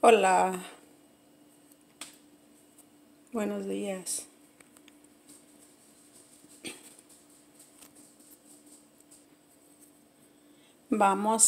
Hola, buenos días. Vamos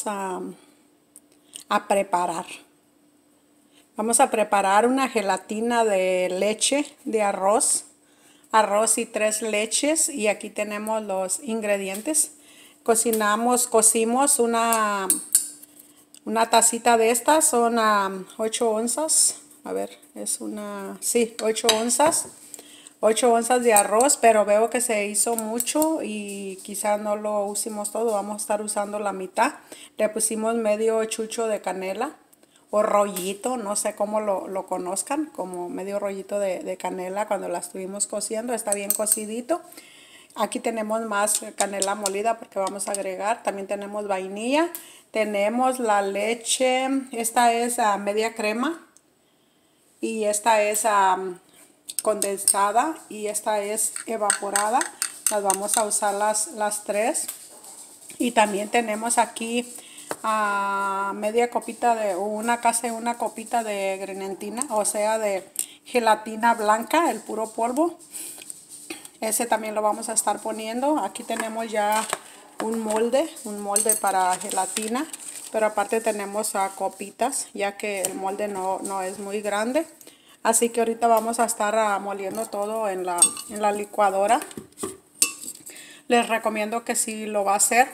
a preparar. Vamos a preparar una gelatina de leche de arroz. Arroz y 3 leches. Y aquí tenemos los ingredientes. Cocimos una tacita de estas. Son 8 onzas. A ver, sí, 8 onzas. 8 onzas de arroz, pero veo que se hizo mucho y quizás no lo usemos todo, vamos a estar usando la mitad. Le pusimos medio chucho de canela o rollito, no sé cómo lo conozcan, como medio rollito de canela cuando la estuvimos cociendo, está bien cocidito. Aquí tenemos más canela molida porque vamos a agregar, también tenemos vainilla, tenemos la leche, esta es media crema y esta es condensada y esta es evaporada. Las vamos a usar las tres. Y también tenemos aquí media copita casi una copita de grenetina, o sea de gelatina blanca, el puro polvo. Ese también lo vamos a estar poniendo. Aquí tenemos ya un molde para gelatina, pero aparte tenemos copitas, ya que el molde no es muy grande. Así que ahorita vamos a estar moliendo todo en la licuadora. Les recomiendo que si lo va a hacer,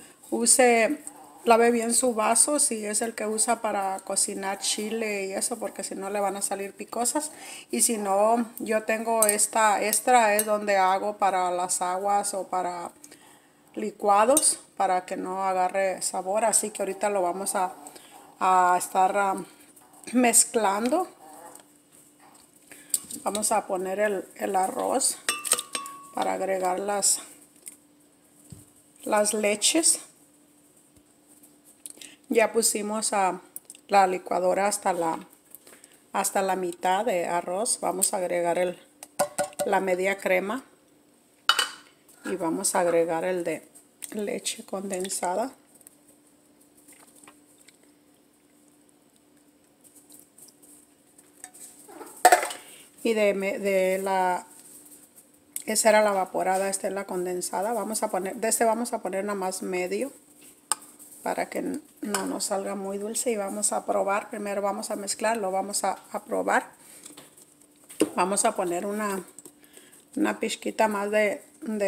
lave bien su vaso si es el que usa para cocinar chile y eso, porque si no le van a salir picosas. Y si no, yo tengo esta extra, es donde hago para las aguas o para licuados, para que no agarre sabor. Así que ahorita lo vamos a estar mezclando. Vamos a poner el arroz para agregar las leches. Ya pusimos a la licuadora hasta la mitad de arroz. Vamos a agregar la media crema y vamos a agregar el de leche condensada. Y esa era la evaporada, esta es la condensada. Vamos a poner nada más medio para que no nos salga muy dulce, y vamos a probar. Primero vamos a mezclar, lo vamos a probar. Vamos a poner una pizquita más de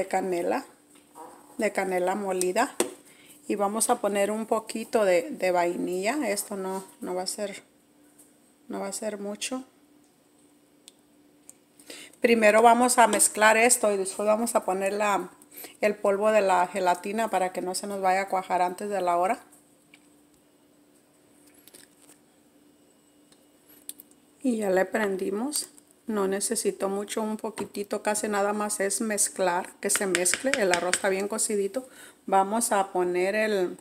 canela molida, y vamos a poner un poquito de vainilla. Esto no va a ser mucho. Primero vamos a mezclar esto y después vamos a poner el polvo de la gelatina para que no se nos vaya a cuajar antes de la hora. Y ya le prendimos. No necesito mucho, un poquitito, casi nada más es mezclar, que se mezcle. El arroz está bien cocidito. Vamos a poner el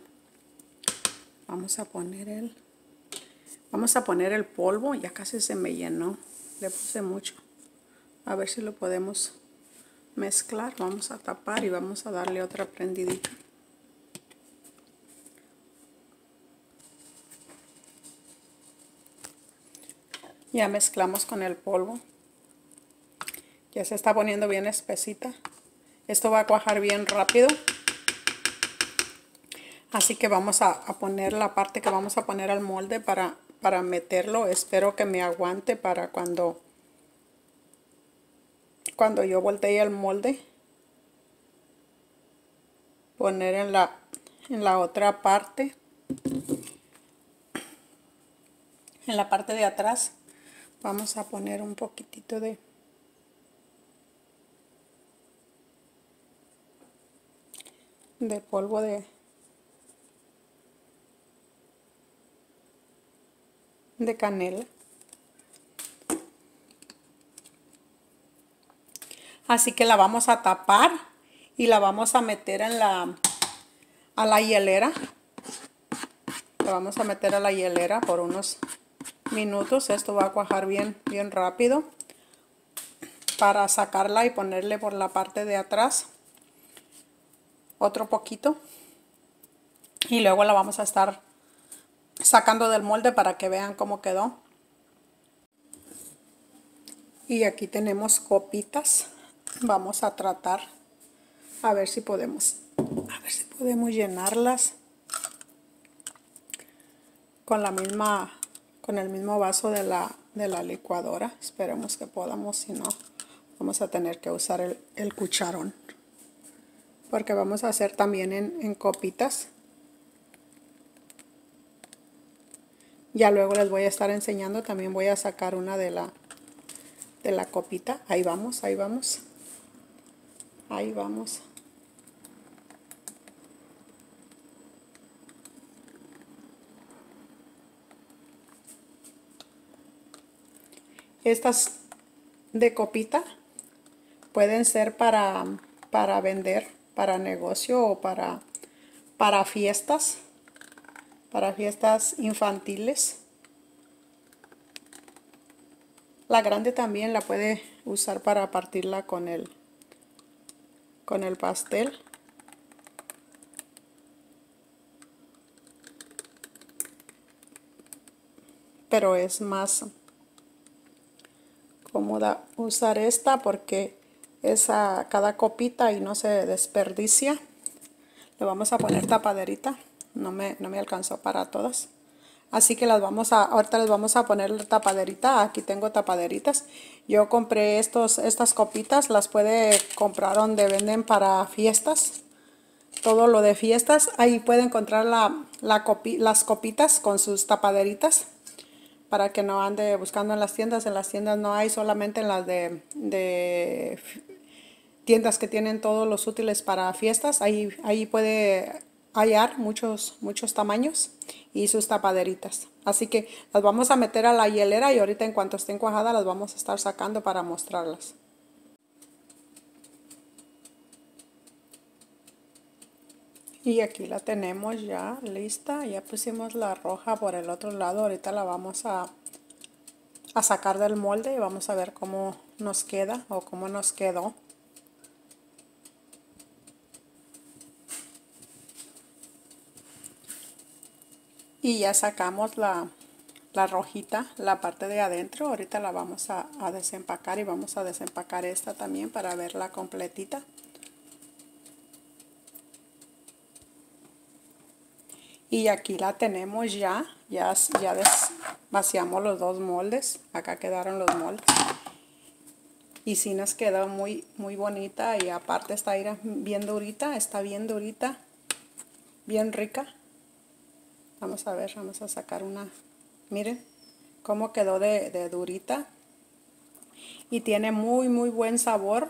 polvo. Ya casi se me llenó, le puse mucho. A ver si lo podemos mezclar. Vamos a tapar y vamos a darle otra prendidita. Ya mezclamos con el polvo. Ya se está poniendo bien espesita. Esto va a cuajar bien rápido. Así que vamos a poner la parte que vamos a poner al molde para meterlo. Espero que me aguante para cuando yo voltee el molde, poner en la otra parte, en la parte de atrás. Vamos a poner un poquitito de polvo de canela. Así que la vamos a tapar y la vamos a meter a la hielera. La vamos a meter a la hielera por unos minutos. Esto va a cuajar bien rápido, para sacarla y ponerle por la parte de atrás otro poquito, y luego la vamos a estar sacando del molde para que vean cómo quedó. Y aquí tenemos copitas. Vamos a tratar a ver si podemos llenarlas con con el mismo vaso de la licuadora. Esperemos que podamos, si no vamos a tener que usar el cucharón, porque vamos a hacer también en copitas. Ya luego les voy a estar enseñando. También voy a sacar una de la copita. Ahí vamos, ahí vamos. Ahí vamos. Estas de copita pueden ser para vender, para negocio o para fiestas infantiles. La grande también la puede usar para partirla con el pastel. Pero es más cómoda usar esta porque es a cada copita y no se desperdicia. Le vamos a poner tapaderita. No me alcanzó para todas. Así que ahorita les vamos a poner la tapaderita. Aquí tengo tapaderitas. Yo compré estas copitas. Las puede comprar donde venden para fiestas. Todo lo de fiestas. Ahí puede encontrar las copitas con sus tapaderitas, para que no ande buscando en las tiendas. En las tiendas no hay, solamente en las de tiendas que tienen todos los útiles para fiestas. Ahí puede hallar muchos tamaños y sus tapaderitas. Así que las vamos a meter a la hielera y ahorita en cuanto estén cuajadas las vamos a estar sacando para mostrarlas. Y aquí la tenemos ya lista. Ya pusimos la roja por el otro lado. Ahorita la vamos a sacar del molde y vamos a ver cómo nos queda o cómo nos quedó. Y ya sacamos la rojita, la parte de adentro. Ahorita la vamos a desempacar y vamos a desempacar esta también para verla completita. Y aquí la tenemos ya vaciamos los dos moldes. Acá quedaron los moldes. Y sí nos quedó muy bonita, y aparte está bien durita, bien rica. Vamos a ver, vamos a sacar una. Miren cómo quedó de durita. Y tiene muy buen sabor.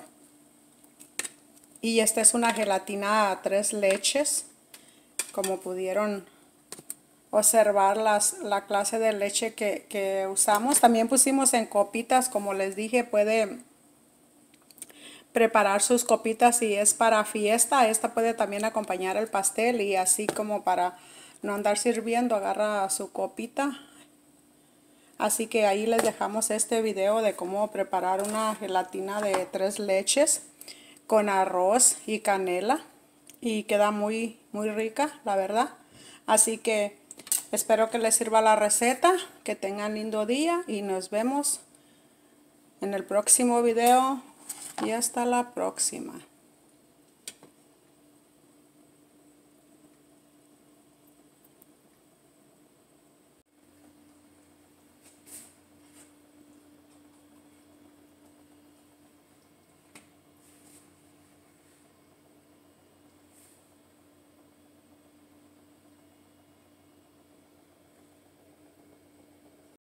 Y esta es una gelatina 3 leches. Como pudieron observar la clase de leche que usamos. También pusimos en copitas, como les dije, puede preparar sus copitas si es para fiesta. Esta puede también acompañar el pastel, y así como para no andar sirviendo, agarra su copita. Así que ahí les dejamos este video de cómo preparar una gelatina de 3 leches con arroz y canela, y queda muy rica, la verdad. Así que espero que les sirva la receta, que tengan lindo día y nos vemos en el próximo video, y hasta la próxima.